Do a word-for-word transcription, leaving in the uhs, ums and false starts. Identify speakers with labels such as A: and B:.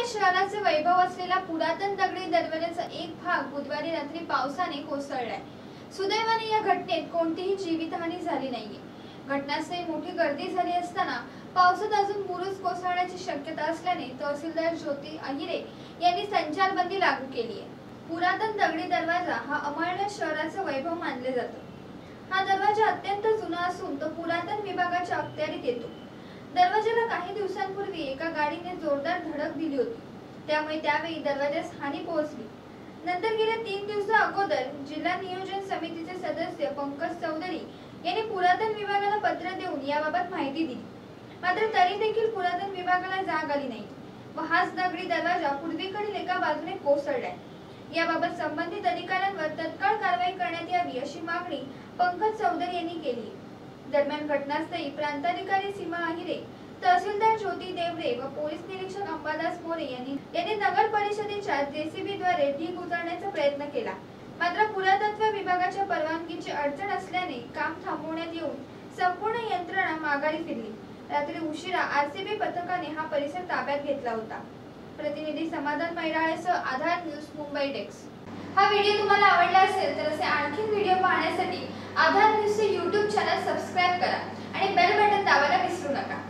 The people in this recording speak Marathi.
A: शहराचे वैभव असलेला पुरातन दगडी दरवाजाचा एक भाग बुधवारी रात्री पावसाने कोसळलाय। सुदैवाने या घटनेत कोणतीही जीवितहानी झाली नाहीये। घटनास्थळी मोठी गर्दी झाली असताना पावसात अजून बुरुज कोसळण्याची शक्यता असल्याने तहसीलदार ज्योती अहिरे यांनी संचारबंदी लागू केली आहे। पुरातन दगडी दरवाजा हा अमळनेर शहराचे वैभव मानले जातो। हा दरवाजा अत्यंत जुना असून तो पुरातन विभागाच्या अखत्यारीत येतो। दरवाजाला काही दिवसांपूर्वी एका गाडीने जोरदार धडक दिली होती, त्यामुळे त्यावेळी दरवाजास हानी पोहोचली। नंतर गेल्या तीन दिवसा अगोदर जिल्हा नियोजन समितीचे सदस्य पंकज चौधरी यांनी पुरातन विभागाला पत्र देऊन याबाबत माहिती दिली, मात्र तरी देखील पुरातन विभागाला जाग आली नाही व हाच दगडी दरवाजा पूर्वेकडील एका बाजूने कोसळलाय। याबाबत संबंधित अधिकाऱ्यांवर तत्काळ कारवाई करण्यात यावी अशी मागणी पंकज चौधरी यांनी केली। दरम्यान घटनास्थळी प्रांताधिकारी सीमा अहिरे, तहसीलदार ज्योती देवरे व पोलीस निरीक्षक अंबादास मोरे यांनी यांनी नगर परिषदेच्या जेसीबी द्वारे ढीग उचलण्याचा प्रयत्न केला, मात्र पुरातत्व विभागाच्या परवानगीची अडचण असल्याने काम थांबवण्यात येऊन संपूर्ण यंत्रणा माघारी फिरली। रात्री उशिरा आरसीबी पथकाने हा परिसर ताब्यात घेतला होता। प्रतिनिधी समाधान मैराळेसह आधार न्यूज मुंबई डेस्क। हा व्हिडिओ तुम्हाला आवडला असेल तर असे आणखी व्हिडिओ पाहण्यासाठी आधार न्यूजचे यूट्यूब चॅनल सबस्क्राइब करा आणि बेल बटन दाबायला विसरू नका।